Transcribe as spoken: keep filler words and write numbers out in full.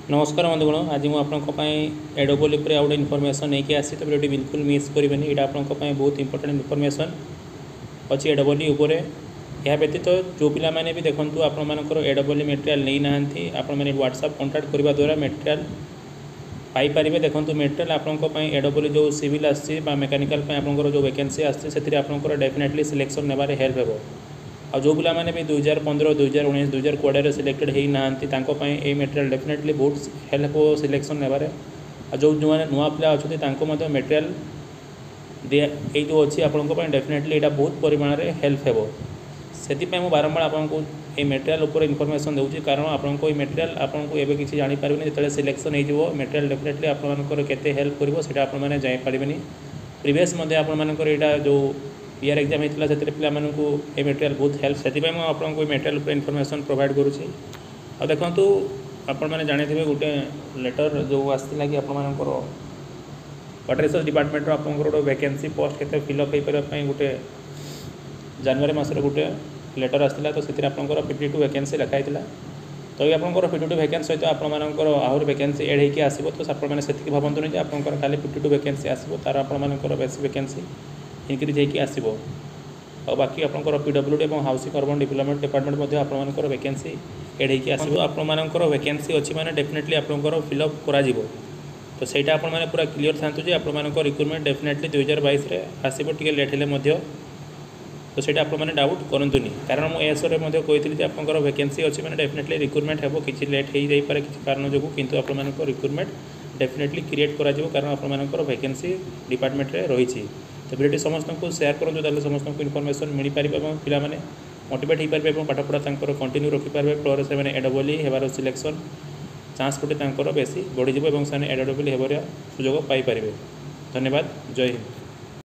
नमस्कार बंधुगण, आज मुझे आपंप एडोबल आउ गोटे इनफर्मेशन नहीं आसी तो वीडियो बिल्कुल मिस करेंगे। यहाँ आपंप बहुत इंपोर्टेंट इनफर्मेशन अच्छी एडोबल उपर। यह व्यतीत जो पाने भी देखूँ आपर एडोबल मेटेरियाल नहीं ना आपने व्हाट्सएप कांटेक्ट करने द्वारा मेटेरियाल पाइपर। देखो मेटेरियाल आपंप एडोबल जो सिविल आसी मेकानिकल आपंकर जो वैकेंसी आसती आपंकर डेफिनेटली सिलेक्शन नेबार हेल्प हो। आ जो पिलामाने भी दुई हजार पंद्रह दुई हजार उन्नीस दुई हजार कोड़े सिलेक्टेड होना ये मेटेरियाल डेफिनेटली बहुत हेल्प हो सिलेक्शन नेबार। आ जो जो नुआ पिला अच्छा मेटेरियाल दिया ये जो अच्छी आपंप डेफिनेटली यहाँ बहुत परिमाण में हेल्प हो। से बारंबार आपको ये मेटेरियाल उपर इनफर्मेशन दूसरी कारण आपको ये मेटेरियाल आपको एवं किसी जापर जो सिलेक्शन हो मेटेरियाल डेफिनेटली आपंकर केते हेल्प करा आपने जापारे। प्रीवियस आपर यहाँ जो पीआर एग्जाम होता है से पाला ये मेटेरियाल बहुत हेल्प से आपको मेटेरियाल उपर इनफर्मेशन प्रोवाइड करुँची। आ देखो आपण मैंने जानी गोटे लेटर जो आसाला कि आपर वाटर रिसोर्स डिपार्टमेंट आप गोटे वैकेंसी पोस्ट के फिलअप हो पारे गोटे जनवरी मसर गोटे लेटर आसाला तो से आपंकर फिफ्टी टू वैकेंसी लिखाई तो ये आपंकर फिफ्टी टू वैकेंसी सहित आपर आहरी वैकेंसी एड होकर आसो तो आपने से भावतुनि आपंकर खाली फिफ्टी टू वैकेंसी आसो तार आपर बेसी वैकेंसी इनक्रीज होकर आसो। और बाकी आपंकर पीडब्ल्यूडी और हाउसिंग अर्बन डेवलपमेंट डिपार्टमेंट आपर वैकेंसी एड होकर आसो। आपर वैकेंसी अच्छी मैंने डेफिनेटली आपंकर फिलअप करा तो सहीटा आपने पूरा क्लीयर था आपर रिक्रुटमेंट डेफिनेटली दुई हजार बैस आसो टे लेट है तो सहीटा आपने डाउट करूँ कारण मुझे कही आपंकर वैकेंसी अच्छी मैंने डेफिनेटली रिक्रुटमेंट हो कि लेट हो जापे किसी कारण जो किंतु आपको रिक्रुटमेंट डेफिनेटली क्रिएट करा कारण आपर वैकेंसी डिपार्टमेंट में रही। तो वीडियो समस्त को शेयर करूँ समस्त को इनफर्मेशन मिल पार पिला मोटिवेट हो पारे पाठपढ़ा कंटिन्यू रखिपारे फल से एडोबल होबार सिलेक्शन चान्स गोटे बेसी बढ़ीज और एडोबल होबार सुजोग पाइपर। धन्यवाद। जय हिंद।